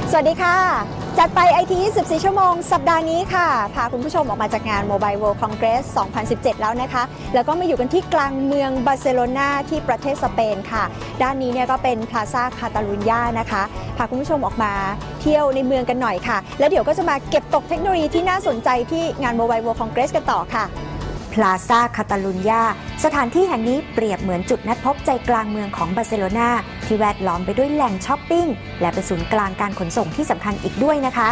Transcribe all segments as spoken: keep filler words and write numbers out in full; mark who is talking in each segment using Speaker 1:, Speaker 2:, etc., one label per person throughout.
Speaker 1: สวัสดีค่ะจัดไป ไอ ที ยี่สิบสี่ ชั่วโมงสัปดาห์นี้ค่ะพาคุณผู้ชมออกมาจากงาน Mobile World Congress สองพันสิบเจ็ด แล้วนะคะแล้วก็มาอยู่กันที่กลางเมืองบาร์เซโลนาที่ประเทศสเปนค่ะด้านนี้เนี่ยก็เป็นพลาซ่าคาตาลูญญานะคะพาคุณผู้ชมออกมาเที่ยวในเมืองกันหน่อยค่ะแล้วเดี๋ยวก็จะมาเก็บตกเทคโนโลยีที่น่าสนใจที่งาน Mobile World Congress กันต่อค่ะพลาซ่าคาตาลูญญาสถานที่แห่งนี้เปรียบเหมือนจุดนัดพบใจกลางเมืองของบาร์เซโลนาที่แวดล้อมไปด้วยแหล่งช้อปปิ้งและเป็นศูนย์กลางการขนส่งที่สำคัญอีกด้วยนะคะ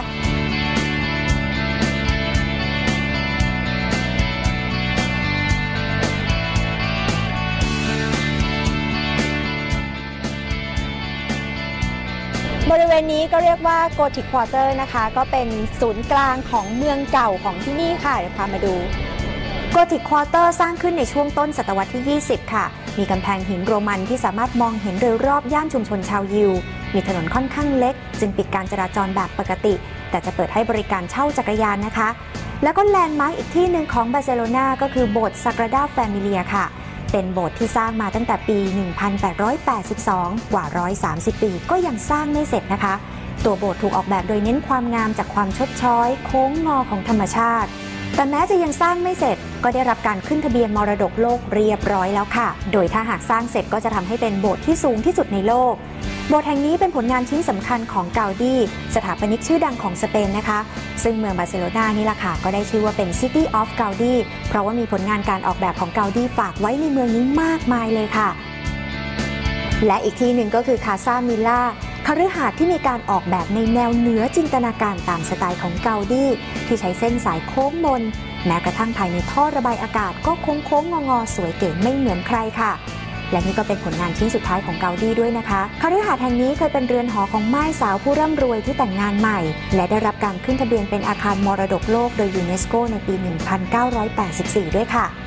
Speaker 1: บริเวณนี้ก็เรียกว่าโกธิกควอเตอร์นะคะก็เป็นศูนย์กลางของเมืองเก่าของที่นี่ค่ะเดี๋ยวพามาดูโกธิกควอเตอร์สร้างขึ้นในช่วงต้นศตวรรษที่ยี่สิบค่ะมีกำแพงหินโรมันที่สามารถมองเห็นโดยรอบย่านชุมชนชาวยิวมีถนนค่อนข้างเล็กจึงปิดการจราจรแบบปกติแต่จะเปิดให้บริการเช่าจักรยานนะคะแล้วก็แลนด์มาร์คอีกที่หนึ่งของบาร์เซโลนาก็คือโบสถ์ซากราดาแฟมิเลียค่ะเป็นโบสถ์ที่สร้างมาตั้งแต่ปี หนึ่งพันแปดร้อยแปดสิบสอง กว่า หนึ่งร้อยสามสิบ ปีก็ยังสร้างไม่เสร็จนะคะตัวโบสถ์ถูกออกแบบโดยเน้นความงามจากความชดช้อยโค้งงอของธรรมชาติแต่แม้จะยังสร้างไม่เสร็จก็ได้รับการขึ้นทะเบียนมรดกโลกเรียบร้อยแล้วค่ะโดยถ้าหากสร้างเสร็จก็จะทำให้เป็นโบสถ์ที่สูงที่สุดในโลกโบสถ์แห่งนี้เป็นผลงานชิ้นสำคัญของกาดีสถาปนิกชื่อดังของสเปนนะคะซึ่งเมืองบาร์เซโลนานี่ล่ะค่ะก็ได้ชื่อว่าเป็น City of Gaudi เพราะว่ามีผลงานการออกแบบของกาดีฝากไว้ในเมืองนี้มากมายเลยค่ะและอีกที่หนึ่งก็คือคาซามิล่าคฤหาสน์ที่มีการออกแบบในแนวเหนือจินตนาการตามสไตล์ของกาดีที่ใช้เส้นสายโค้งมนแม้กระทั่งภายในท่อระบายอากาศก็โค้งๆงอๆสวยเก๋ไม่เหมือนใครค่ะและนี่ก็เป็นผลงานชิ้นสุดท้ายของกาดีด้วยนะคะคฤหาสน์แห่งนี้เคยเป็นเรือนหอของม่ายสาวผู้ร่ำรวยที่แต่งงานใหม่และได้รับการขึ้นทะเบียนเป็นอาคารมรดกโลกโดยยูเนสโกในปี หนึ่งพันเก้าร้อยแปดสิบสี่ ด้วยค่ะ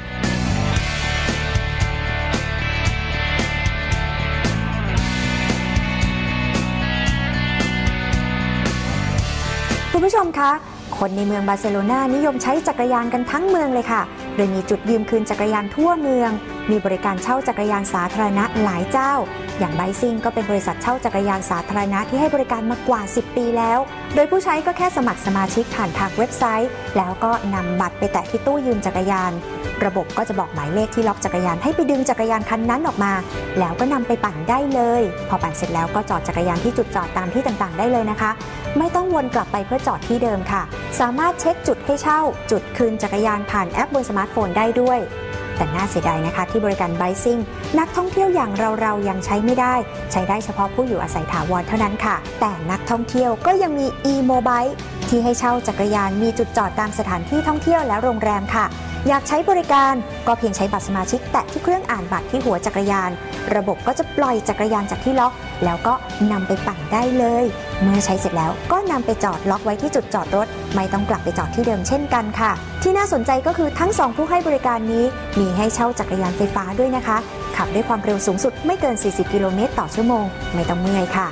Speaker 1: คุณผู้ชมคะคนในเมืองบาร์เซโลนานิยมใช้จักรยานกันทั้งเมืองเลยค่ะโดยมีจุดยืมคืนจักรยานทั่วเมืองมีบริการเช่าจักรยานสาธารณะหลายเจ้าอย่างไบซิ่งก็เป็นบริษัทเช่าจักรยานสาธารณะที่ให้บริการมากว่าสิบปีแล้วโดยผู้ใช้ก็แค่สมัครสมาชิกผ่านทางเว็บไซต์แล้วก็นำบัตรไปแตะที่ตู้ยืมจักรยานระบบก็จะบอกหมายเลขที่ล็อกจักรยานให้ไปดึงจักรยานคันนั้นออกมาแล้วก็นำไปปั่นได้เลยพอปั่นเสร็จแล้วก็จอดจักรยานที่จุดจอดตามที่ต่างๆได้เลยนะคะไม่ต้องวนกลับไปเพื่อจอดที่เดิมค่ะสามารถเช็คจุดให้เช่าจุดคืนจักรยานผ่านแอปบนสมาร์ทโฟนได้ด้วยแต่น่าเสียดายนะคะที่บริการไบซิ่งนักท่องเที่ยวอย่างเราๆยังใช้ไม่ได้ใช้ได้เฉพาะผู้อยู่อาศัยถาวรเท่านั้นค่ะแต่นักท่องเที่ยวก็ยังมี e-mobile ที่ให้เช่าจักรยานมีจุดจอดตามสถานที่ท่องเที่ยวและโรงแรมค่ะอยากใช้บริการก็เพียงใช้บัตรสมาชิกแตะที่เครื่องอ่านบัตรที่หัวจักรยานระบบก็จะปล่อยจักรยานจากที่ล็อกแล้วก็นำไปปั่นได้เลยเมื่อใช้เสร็จแล้วก็นำไปจอดล็อกไว้ที่จุดจอดรถไม่ต้องกลับไปจอดที่เดิมเช่นกันค่ะที่น่าสนใจก็คือทั้งสองผู้ให้บริการนี้มีให้เช่าจักรยานไฟฟ้าด้วยนะคะขับด้วยความเร็วสูงสุดไม่เกินสี่สิบกิโลเมตรต่อชั่วโมงไม่ต้องเมื่อยค่ะ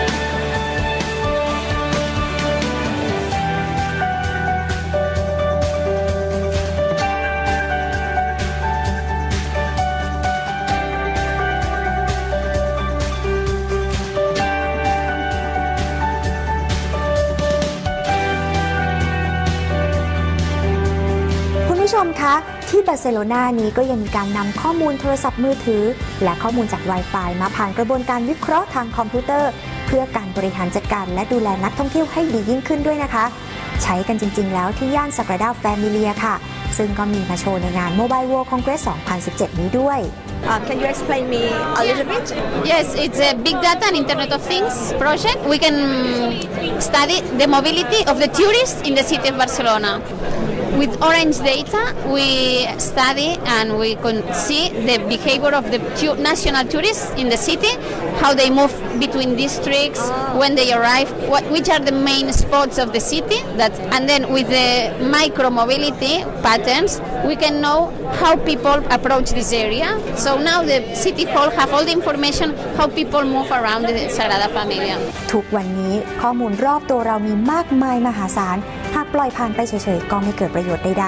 Speaker 1: ผู้ชมคะที่บาร์เซโลนานี้ก็ยังมีการนำข้อมูลโทรศัพท์มือถือและข้อมูลจาก Wi-Fi มาผ่านกระบวนการวิเคราะห์ทางคอมพิวเตอร์เพื่อการบริหารจัดการและดูแลนักท่องเที่ยวให้ดียิ่งขึ้นด้วยนะคะใช้กันจริงๆแล้วที่ย่านซากราดาแฟมิเลียค่ะซึ่งก็มีมาโชว์ในงาน Mobile World Congress สองพันสิบเจ็ด นี้ด้วย
Speaker 2: Um, can you explain me a little bit?
Speaker 3: Yes, it's a big data and Internet of Things project. We can study the mobility of the tourists in the city of Barcelona. With Orange data, we study and we can see the behavior of the tu- national tourists in the city, how they move between districts, when they arrive, what, which are the main spots of the city. That, and then with the micro-mobility patterns, we can know how people approach this area. So now the City Hall have all the information how people move around the Sagrada Familia.
Speaker 1: ทุกวันนี้ข้อมูลรอบตัวเรามีมากมายมหาศาลหากปล่อยผ่านไปเฉยๆก็ไม่เกิดประโยชน์ใดๆ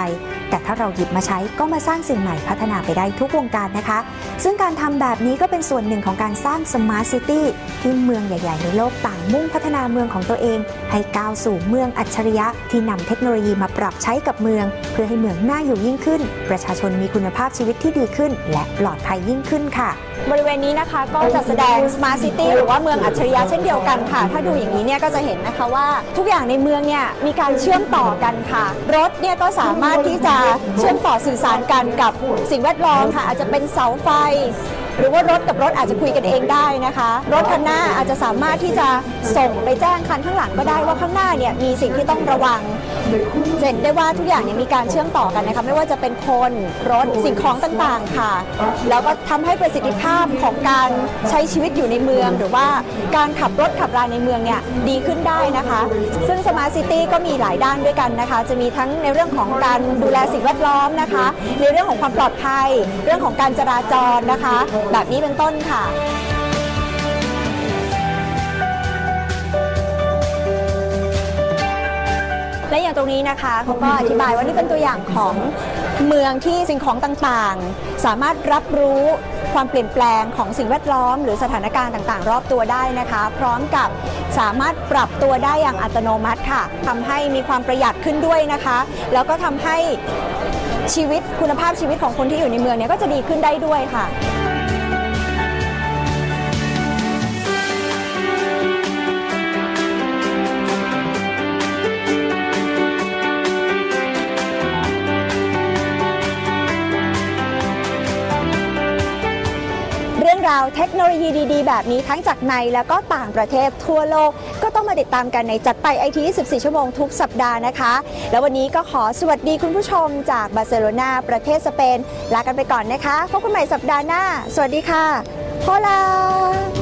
Speaker 1: แต่ถ้าเราหยิบมาใช้ก็มาสร้างสิ่งใหม่พัฒนาไปได้ทุกวงการนะคะซึ่งการทำแบบนี้ก็เป็นส่วนหนึ่งของการสร้าง Smart City ที่เมืองใหญ่ๆในโลกต่างมุ่งพัฒนาเมืองของตัวเองให้ก้าวสู่เมืองอัจฉริยะที่นำเทคโนโลยีมาปรับใช้กับเมืองเพื่อให้เมืองน่าอยู่ยิ่งขึ้นประชาชนมีคุณภาพชีวิตที่ดีขึ้นและปลอดภัยยิ่งขึ้นค่ะบริเวณนี้นะคะก็จะแสดง Smart City หรือว่าเมืองอัจฉริยะเช่นเดียวกันค่ะถ้าดูอย่างนี้เนี่ยก็จะเห็นนะคะว่าทุกอย่างในเมืองเนี่ยมีการเชื่อมต่อกันค่ะรถเนี่ยก็สามารถที่จะเชื่อมต่อสื่อสารกันกับสิ่งแวดล้อมค่ะอาจจะเป็นเสาไฟหรือว่ารถกับรถอาจจะคุยกันเองได้นะคะรถคันหน้าอาจจะสามารถที่จะส่งไปแจ้งคันข้างหลังก็ได้ว่าข้างหน้าเนี่ยมีสิ่งที่ต้องระวังเห็นได้ว่าทุกอย่างเนี่ยมีการเชื่อมต่อกันนะคะไม่ว่าจะเป็นคนรถสิ่งของต่างๆค่ะแล้วก็ทำให้ประสิทธิภาพของการใช้ชีวิตอยู่ในเมืองหรือว่าการขับรถขับราในเมืองเนี่ยดีขึ้นได้นะคะซึ่ง Smart City ก็มีหลายด้านด้วยกันนะคะจะมีทั้งในเรื่องของการดูแลสิ่งแวดล้อมนะคะในเรื่องของความปลอดภัยเรื่องของการจราจรนะคะแบบนี้เป็นต้นค่ะและอย่างตรงนี้นะคะเขาก็อธิบายว่านี่เป็นตัวอย่างของเมืองที่สิ่งของต่างๆสามารถรับรู้ความเปลี่ยนแปลงของสิ่งแวดล้อมหรือสถานการณ์ต่างๆรอบตัวได้นะคะพร้อมกับสามารถปรับตัวได้อย่างอัตโนมัติค่ะทำให้มีความประหยัดขึ้นด้วยนะคะแล้วก็ทำให้ชีวิตคุณภาพชีวิตของคนที่อยู่ในเมืองเนี่ยก็จะดีขึ้นได้ด้วยค่ะเรื่องราวเทคโนโลยีดีๆแบบนี้ทั้งจากในและก็ต่างประเทศทั่วโลกก็ต้องมาติดตามกันในจัดไป ไอ ที ยี่สิบสี่ ชั่วโมงทุกสัปดาห์นะคะแล้ววันนี้ก็ขอสวัสดีคุณผู้ชมจากบาร์เซโลนาประเทศสเปนลากันไปก่อนนะคะพบกันใหม่สัปดาห์หน้าสวัสดีค่ะโฮลา